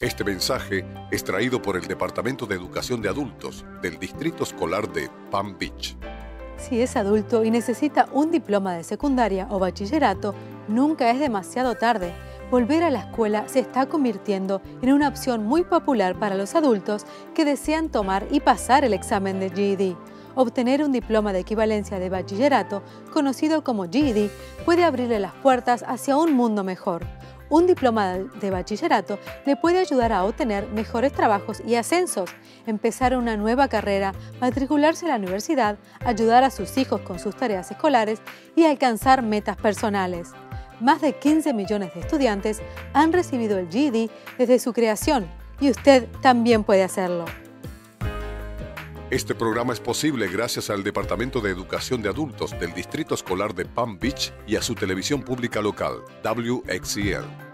Este mensaje es traído por el Departamento de Educación de Adultos del Distrito Escolar de Palm Beach. Si es adulto y necesita un diploma de secundaria o bachillerato, nunca es demasiado tarde. Volver a la escuela se está convirtiendo en una opción muy popular para los adultos que desean tomar y pasar el examen de GED. Obtener un diploma de equivalencia de bachillerato, conocido como GED, puede abrirle las puertas hacia un mundo mejor. Un diploma de bachillerato le puede ayudar a obtener mejores trabajos y ascensos, empezar una nueva carrera, matricularse a la universidad, ayudar a sus hijos con sus tareas escolares y alcanzar metas personales. Más de 15 millones de estudiantes han recibido el GED desde su creación y usted también puede hacerlo. Este programa es posible gracias al Departamento de Educación de Adultos del Distrito Escolar de Palm Beach y a su televisión pública local, WXCL.